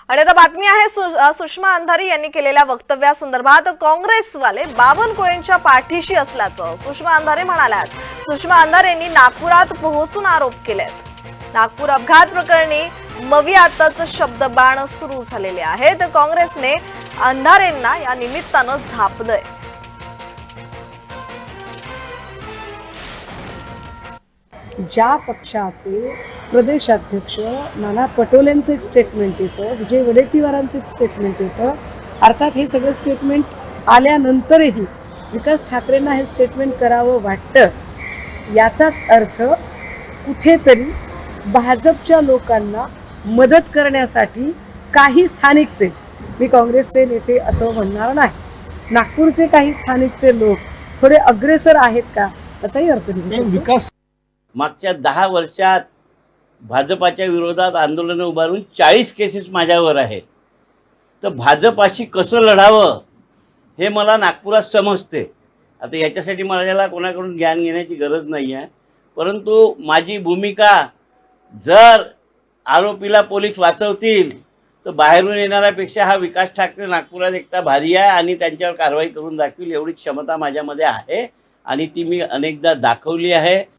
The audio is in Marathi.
आणि आता बातमी आहे सुषमा अंधारे यांनी केलेल्या वक्तव्यासंदर्भात काँग्रेसवाले बावनकुळेंच्या पाठीशी असल्याचं सुषमा अंधारे म्हणाल्यात। सुषमा अंधारेंनी नागपुरात पोहोचून आरोप केलेत। नागपूर अपघात प्रकरणी मवियातच शब्दबाण सुरू झालेले आहेत। काँग्रेसने अंधारेंना या निमित्तानं झापलंय। ज्या पक्षाचे प्रदेशाध्यक्ष नाना पटोलेंचं एक स्टेटमेंट येतं, विजय वडेट्टीवारांचं एक स्टेटमेंट येतं, अर्थात हे सगळं स्टेटमेंट आल्यानंतरही विकास ठाकरेंना हे स्टेटमेंट करावं वाटतं, याचाच अर्थ कुठेतरी भाजपच्या लोकांना मदत करण्यासाठी काही स्थानिकचे, मी काँग्रेसचे नेते असं म्हणणार नाही, नागपूरचे काही स्थानिकचे लोक थोडे अग्रेसर आहेत का असाही अर्थ निघतो। मागच्या 10 वर्षात भाजपाच्या विरोधात आंदोलन उभारून 40 केसेस माझ्यावर आहेत। तर भाजपाशी कसं लढावं हे मला नागपुरात समजते। आता याच्यासाठी मला कोणाकडून ज्ञान घेण्याची गरज नाही आहे, परंतु माझी भूमिका जर आरोपीला पोलीस वाचवतील तर बाहेरून येणाऱ्यापेक्षा हा विकास ठाकरे नागपुरात एकटा भारी आहे आणि त्यांच्यावर कारवाई करून दाखवेल एवढी क्षमता माझ्यामध्ये आहे आणि ती मी अनेकदा दाखवली आहे।